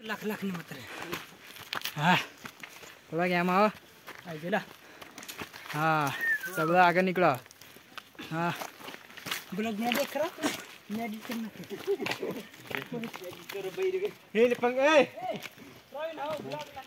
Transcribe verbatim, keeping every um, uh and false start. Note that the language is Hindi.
लाख लाख नहीं मत हाँ थोड़ा क्या माओ आइला हाँ सब आगे निकलो हाँ ब्लॉग में देख रहा मैं एडिट करना ये पंग ए